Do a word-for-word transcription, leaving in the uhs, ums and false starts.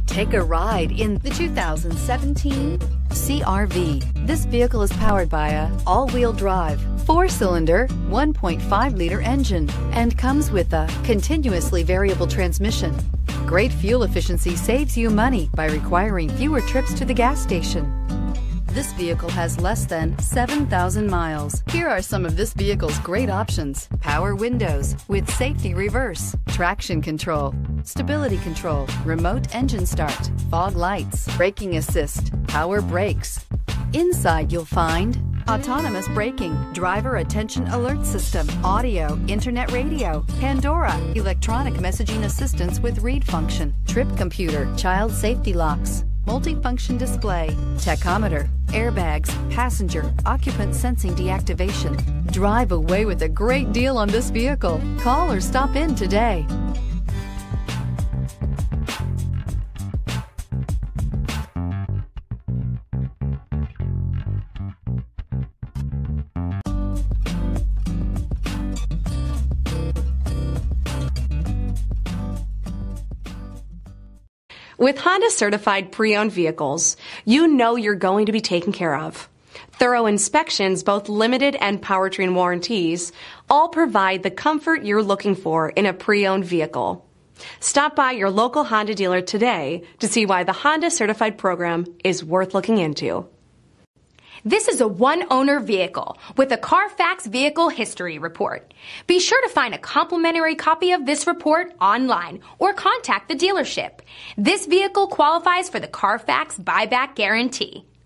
Take a ride in the two thousand seventeen C R V. This vehicle is powered by a all-wheel drive, four-cylinder, one point five liter engine and comes with a continuously variable transmission. Great fuel efficiency saves you money by requiring fewer trips to the gas station. This vehicle has less than seven thousand miles. Here are some of this vehicle's great options: power windows with safety reverse, traction control, stability control, remote engine start, fog lights, braking assist, power brakes. Inside you'll find autonomous braking, driver attention alert system, audio, internet radio, Pandora, electronic messaging assistance with read function, trip computer, child safety locks, multifunction display, tachometer, airbags, passenger, occupant sensing deactivation. Drive away with a great deal on this vehicle. Call or stop in today. With Honda certified pre-owned vehicles, you know you're going to be taken care of. Thorough inspections, both limited and powertrain warranties, all provide the comfort you're looking for in a pre-owned vehicle. Stop by your local Honda dealer today to see why the Honda certified program is worth looking into. This is a one-owner vehicle with a Carfax Vehicle History Report. Be sure to find a complimentary copy of this report online or contact the dealership. This vehicle qualifies for the Carfax Buyback Guarantee.